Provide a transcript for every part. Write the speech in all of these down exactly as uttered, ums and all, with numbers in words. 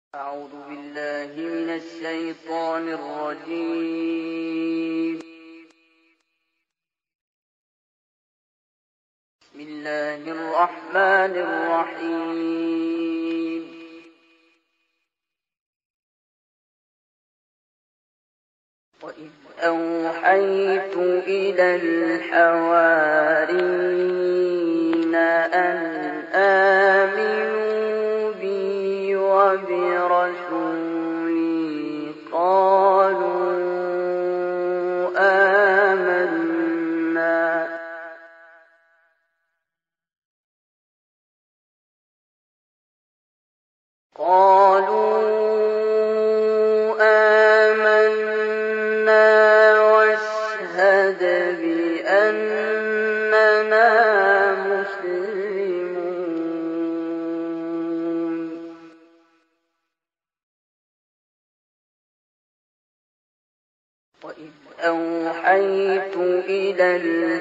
أعوذ بالله من الشيطان الرجيم. بسم الله الرحمن الرحيم. وإذ أوحيت إلى الحواريين أن آمنوا بي وبرسولي قالوا آمنا قالوا آمنا واشهد بأننا مسلمون. وإذ أوحيت إلى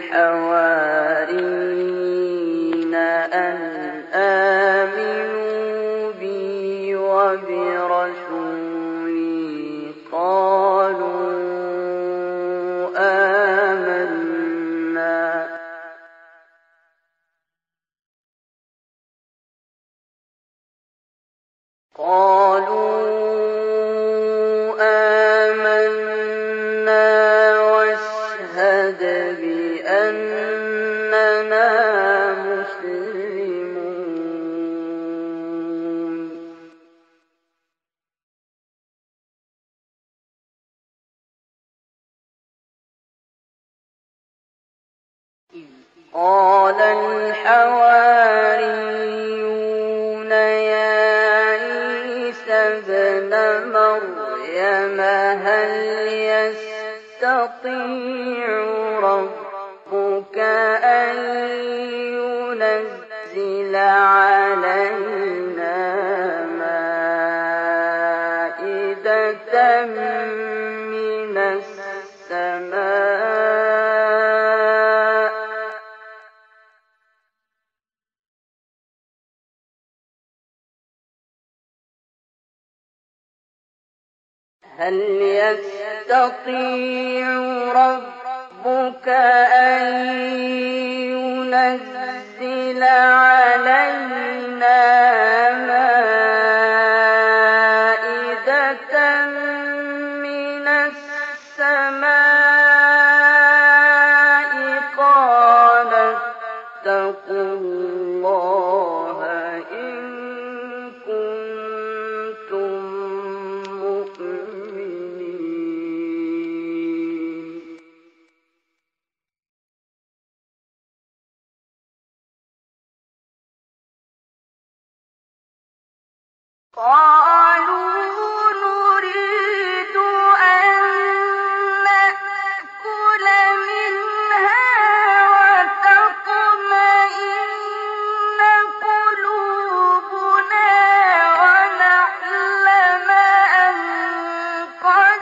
الحواريين أن آمنوا بي وبرسولي قالوا آمنا قالوا آمنا واشهد بأننا مسلمون. إذ قال الحواريون يا عيسى ابن مريم هل يستطيع ربك أن ينزل علينا مائدة من السماء هل يستطيع ربك أن ينزل علينا مائدة من السماء قال اتقوا الله إن كنتم مؤمنين. قالوا نريد أن نأكل منها وتطمئن قلوبنا ونعلم أن قد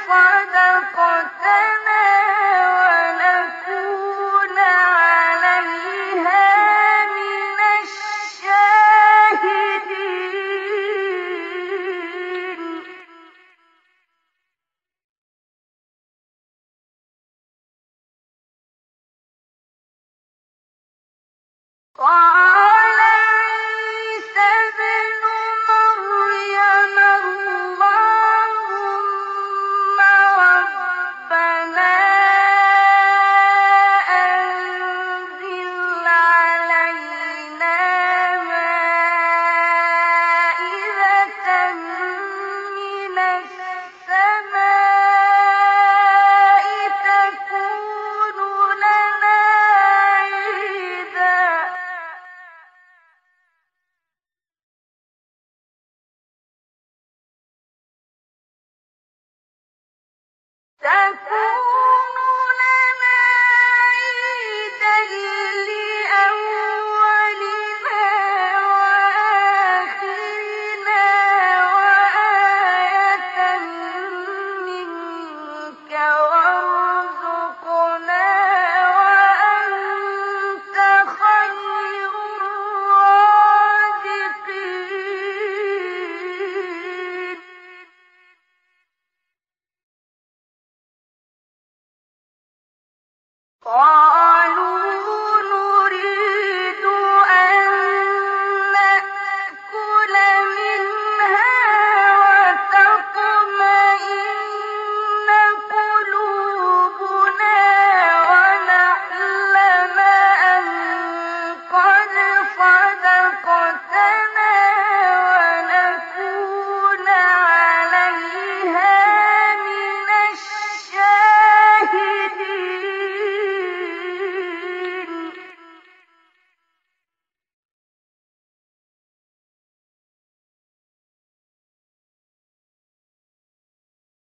صدقتنا ونكون عليها من الشاهدين.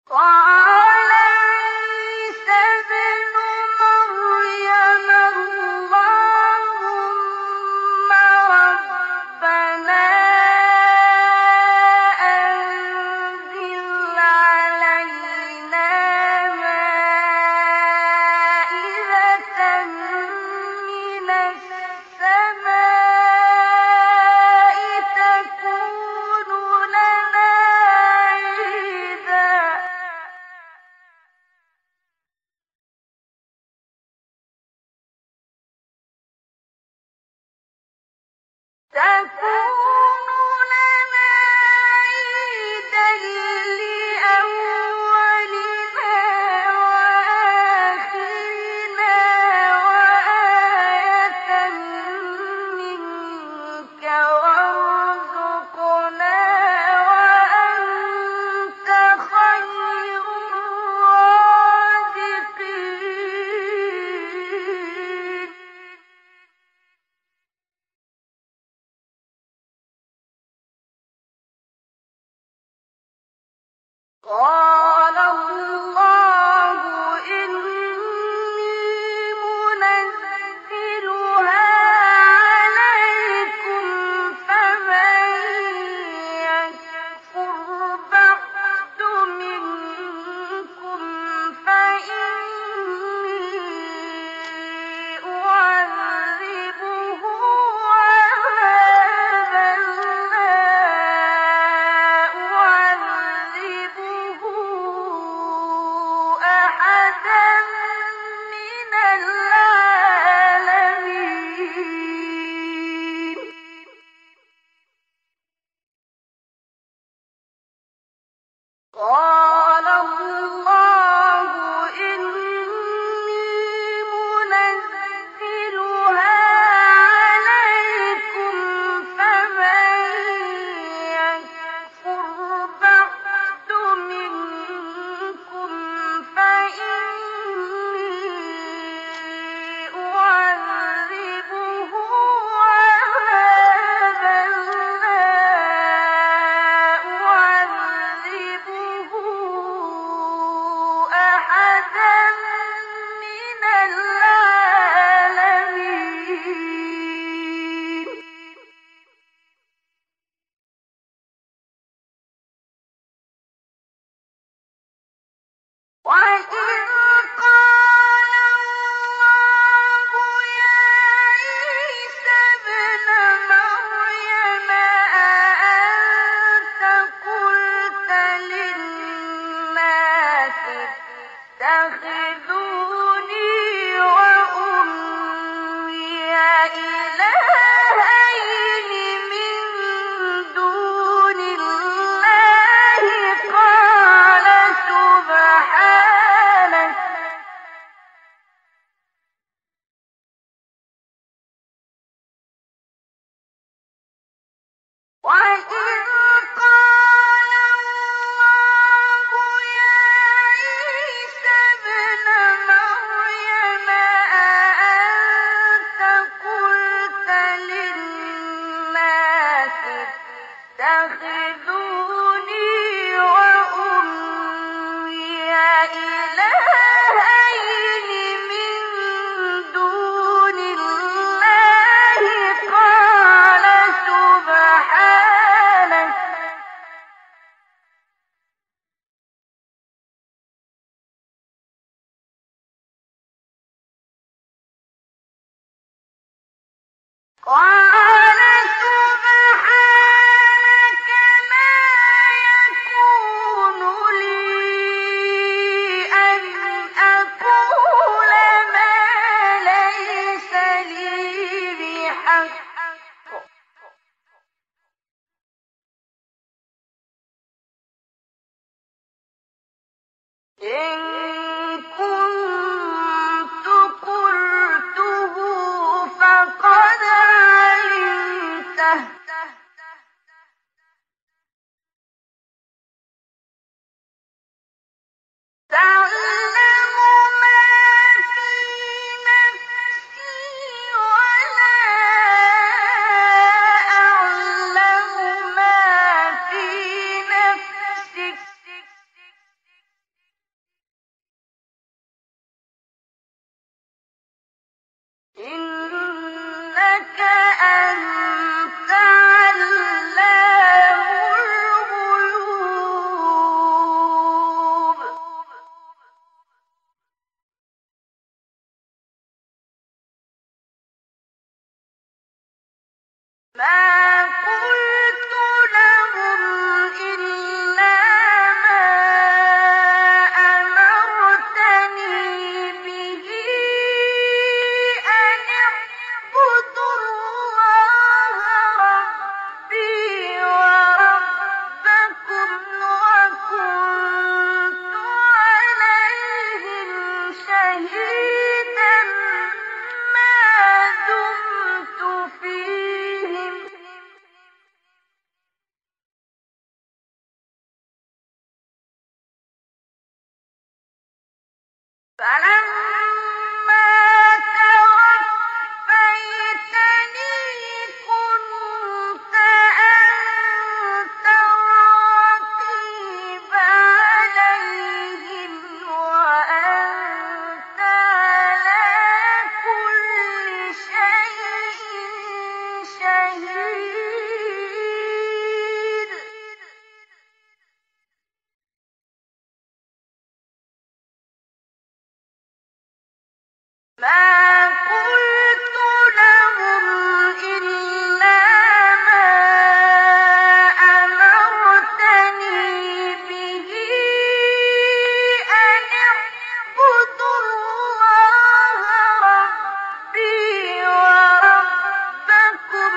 قال عيسى ابن مريم اللهم ربنا أنزل علينا مائدة من السماء تكون لنا عيدا تكون لنا عيدا لأولنا وآخرنا وآية منك وارزقنا وأنت خير الرازقين قال الله إني منزلها عليكم فمن يكفر بعد منكم فإني أعذبه عذابا لا أعذبه أحدا من العالمين قال الله إني منزلها عليكم فمن يكفر بعد منكم فإني أعذبه عذابا لا أعذبه أحدا من العالمين وإذ قال الله يا عيسى ابن مريم أأنت قلت للناس اتخذوني وأمي إلهين من دون الله قال سبحانك وإذ قال الله يا عيسى ابن مريم أأنت قلت للناس اتخذوني وأمي إلهين من دون الله قال سبحانك فلما توفيتني كنت أنت الرقيب عليهم وأنت على كل شيء شهيد. ما قلت لهم إلا ما أمرتني به أن اعبدوا الله ربي وربكم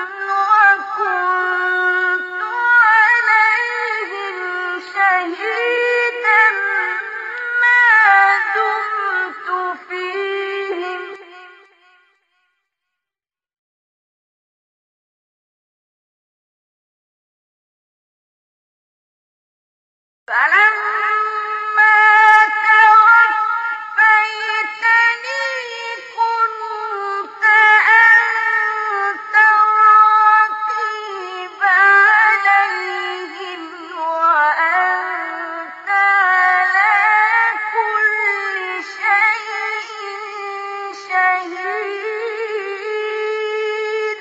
وكنت عليهم شهيدا ما دمت فيهم. فلما توفيتني كنت أنت الرقيب عليهم وأنت على كل شيء شهيد.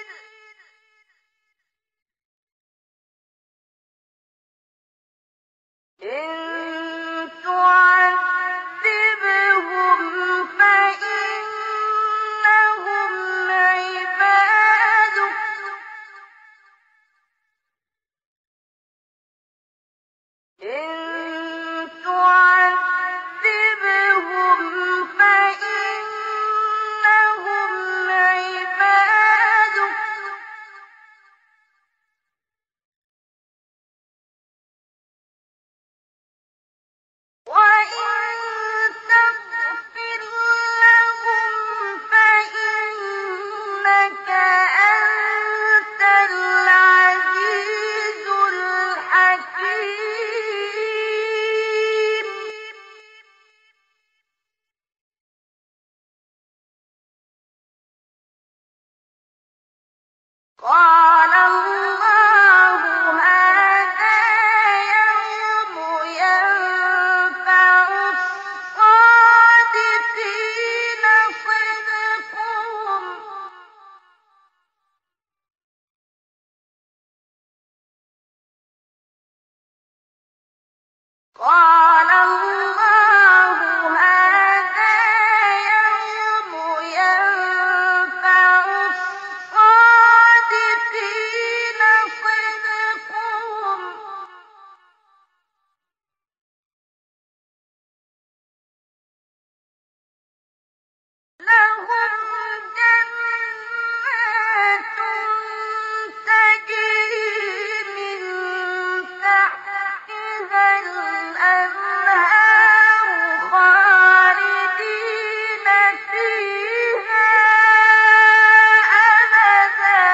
إن تعذبهم فإنهم عبادك إن تعذبهم فإنهم عبادك وإن تغفر لهم فإنك أنت العزيز الحكيم. قال الله هذا يوم ينفع الصادقين صدقهم قال الله هذا يوم ينفع الصادقين صدقهم لهم جنات تجري من تحتها الأنهار خالدين فيها أبدا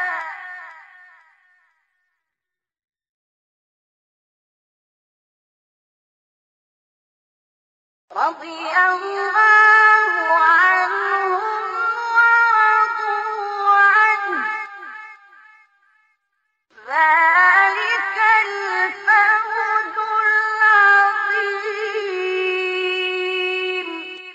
رضي الله عنهم ورضوا عنه ذلك الفوز العظيم.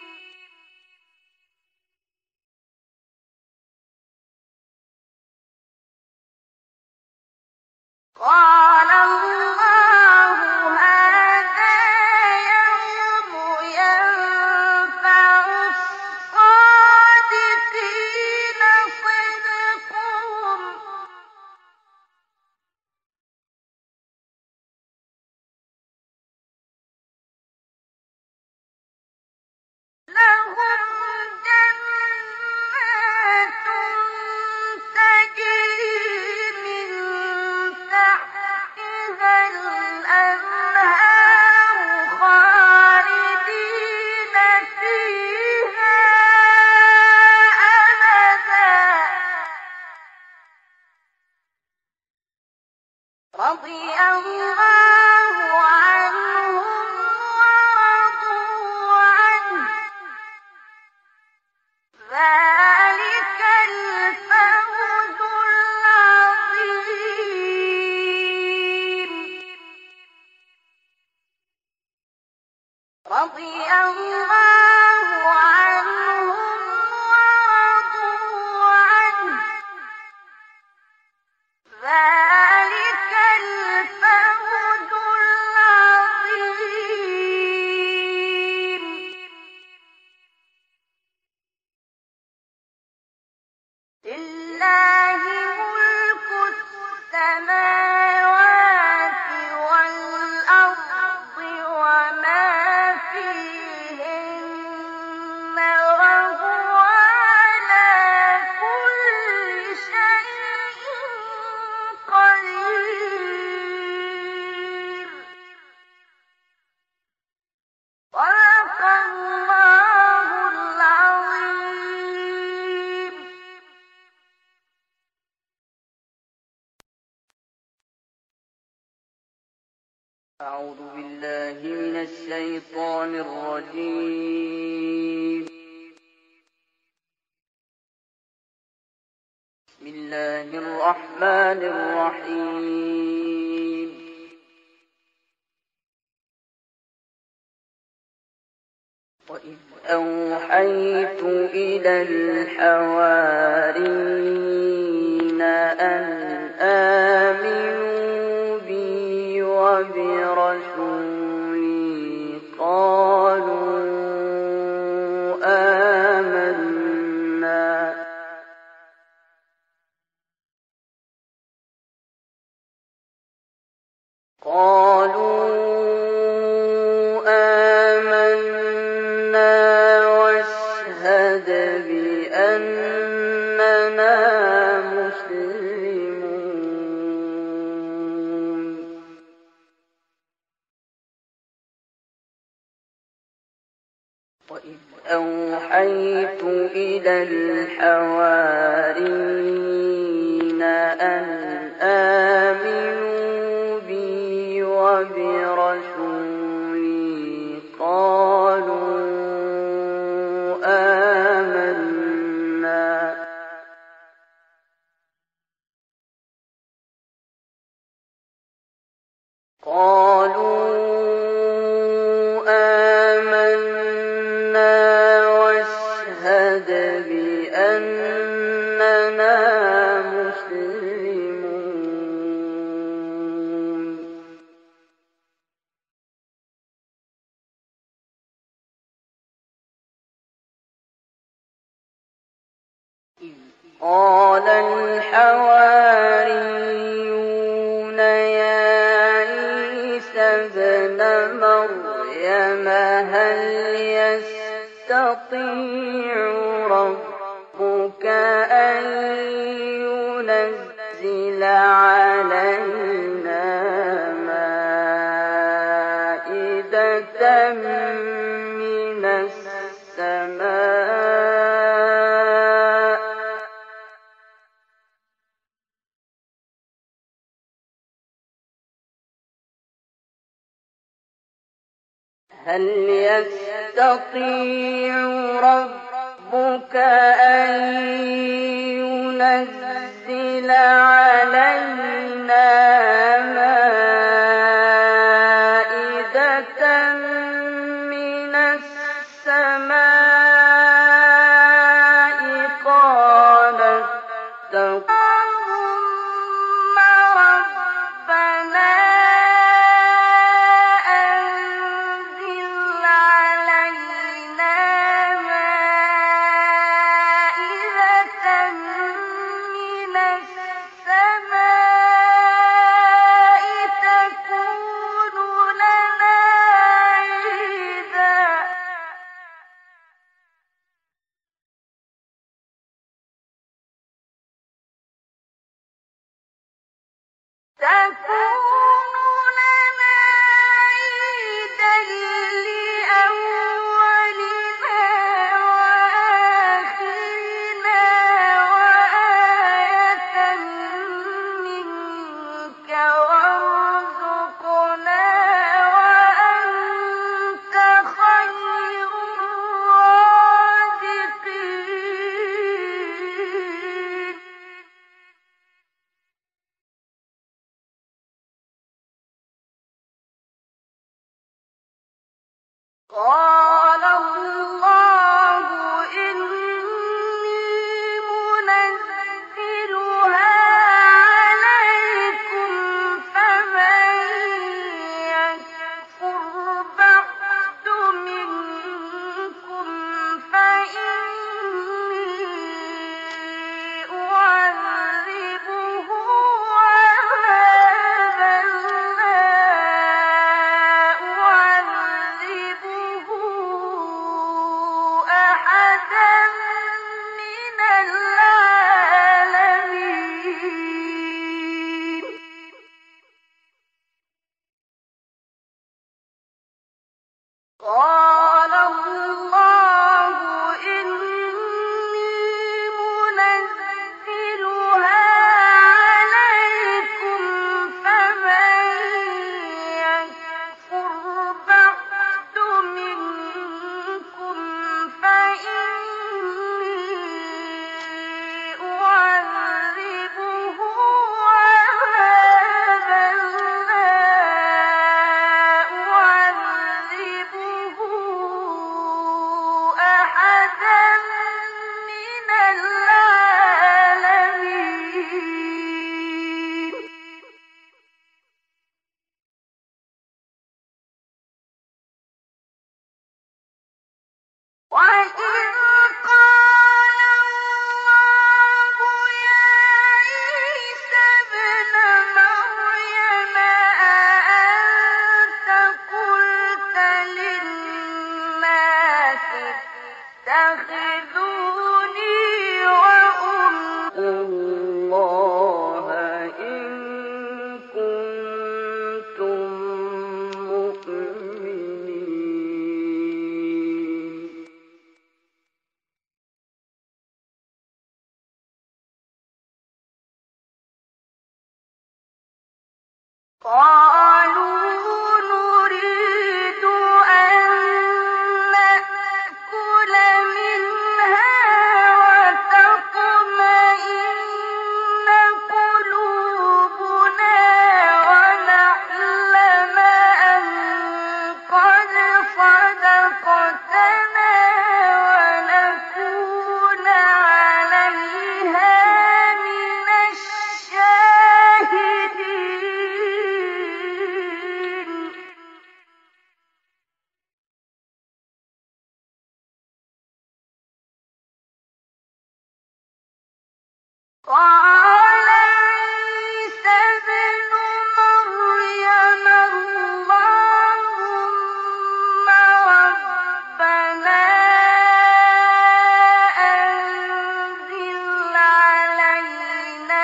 قال الله هذا يوم ينفع الصادقين صدقهم لهم جنات تجري من تحتها الأنهار خالدين فيها أبدا رضي الله عنهم ورضوا عنه رضي الله عنهم ورضوا عنه ذلك الفوز العظيم لله ملك السماوات والأرض وما فيهن وهو على كل شيء قدير صدق الله العظيم. أعوذ بالله من الشيطان الرجيم. بسم الله الرحمن الرحيم. وإذ أوحيت إلى الحواريين أن آمنوا بي وبرسولي قالوا آمنا قالوا آمنا واشهد بأننا مسلمون. وإذ أوحيت إلى الحواريين أن آمنوا بي وبرسولي قالوا آمنا قالوا آمنا واشهد بأننا مسلمون. إذ قال الحواريون يا عيسى ابن مريم هل يستطيع ربك أن ينزل علينا مائدة من السماء هل يستطيع ربك أن ينزل علينا مائدة من السماء قال اللهم ربنا أنزل علينا مائدة من السماء تكون لنا عيدا تكون لنا عيدا لأولنا وآخرنا وآية منك وارزقنا وأنت خير الرازقين. قال الله إني منزلها عليكم فمن يكفر بعد منكم فإني أعذبه عذابا لا أعذبه أحدا من العالمين. قال الله إني منزلها عليكم فمن يكفر بعد منكم فإني أعذبه عذابا لا أعذبه أحدا من العالمين. وإذ قال الله يا عيسى ابن مريم أأنت قلت للناس اتخذوني وأمي الله إن كنتم مؤمنين. قالوا نريد أن نأكل منها وتطمئن قلوبنا ونعلم أن قد صدقتنا ونكون عليها من الشاهدين. قال عيسى ابن مريم اللهم ربنا أنزل علينا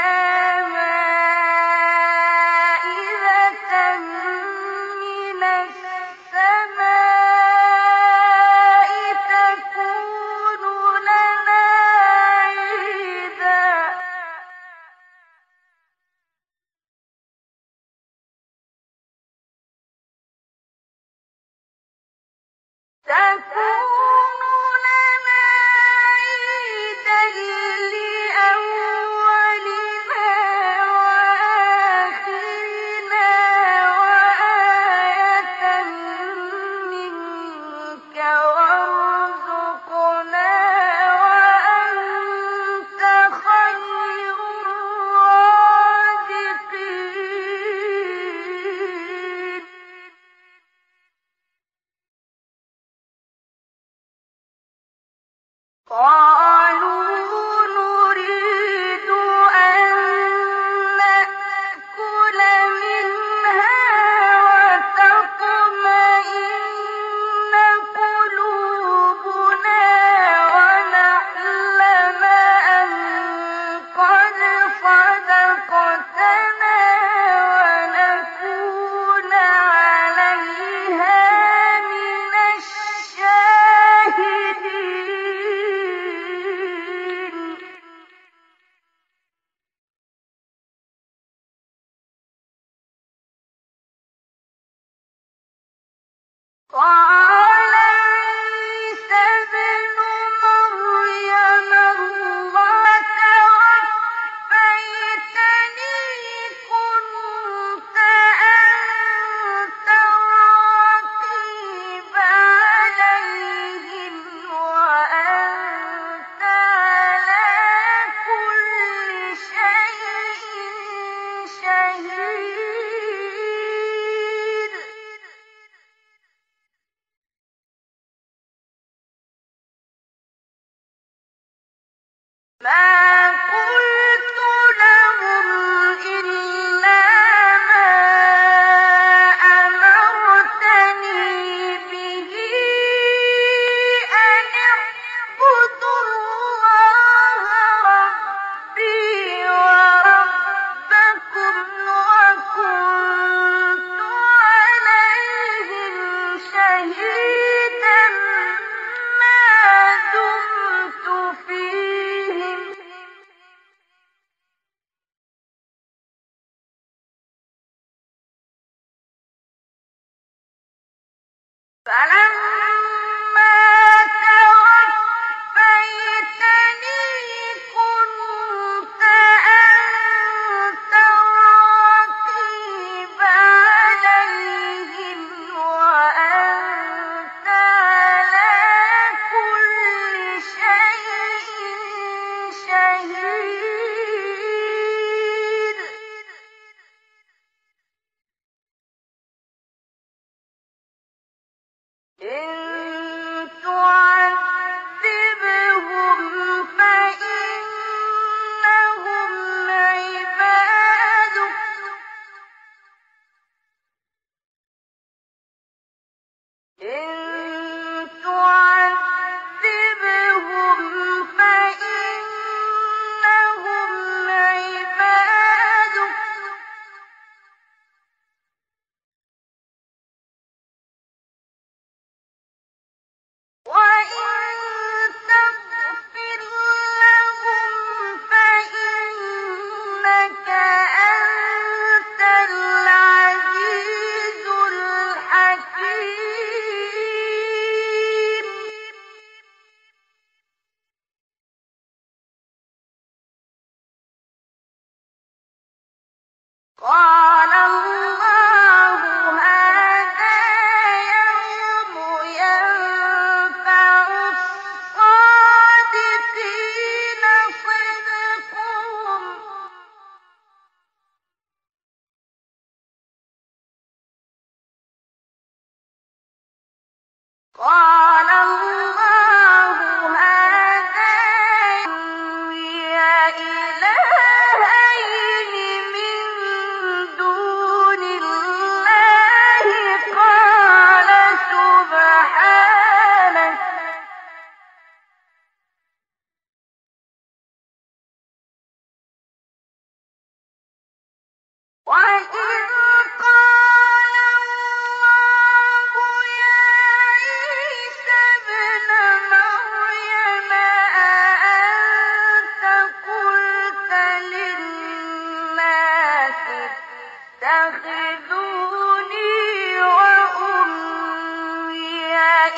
مائدة من السماء تكون لنا عيدا تكون لنا عيدا لأولنا وآخرنا وآية منك وارزقنا وأنت خير الرازقين. قالوا نريد أن نأكل منها وتطمئن قلوبنا ونعلم أن قد صدقتنا ونكون عليها من الشاهدين. قال عيسى ابن مريم اللهم توفيتني كنت أنت الرقيب علي فلما توفيتني كنت أنت الرقيب عليهم وأنت على كل شيء شهيد. إن تعذبهم فإنهم عبادك إن تعذبهم فإنهم عبادك وإن تغفر لهم فإنك أنت العزيز الحكيم. قال الله هذا يوم ينفع الصادقين صدقهم قال الله هذا إلهين من دون الله قال سبحانك وإذ قال الله يا عيسى ابن مريم أأنت قلت للناس اتخذوني وأمي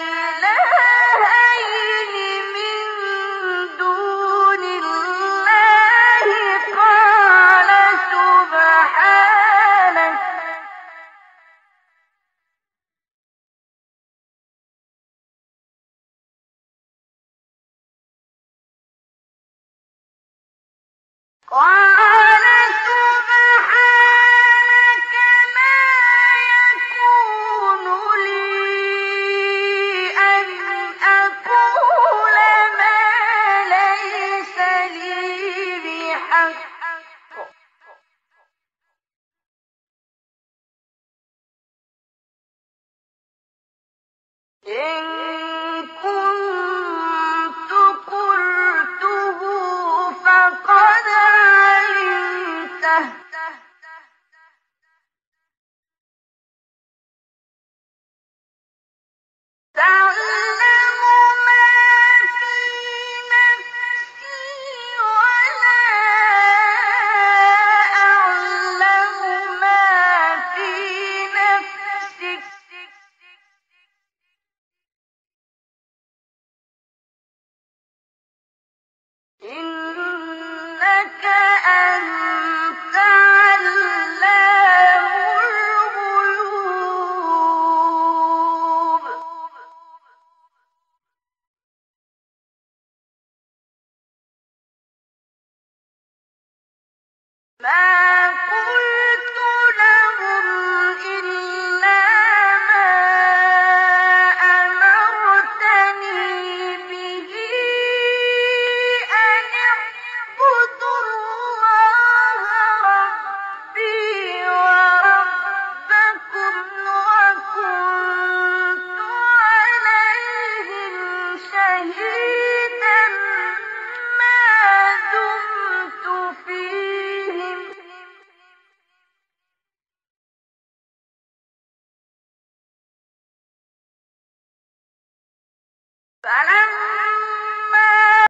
إلهين من دون الله قال سبحانك قال سبحانك ما يكون لي أن أقول ما ليس لي بحق إن كنت قلته فقد علمته تعلم ما في نفسي ولا أعلم ما في نفسك إنك أنت علام الغيوب. ما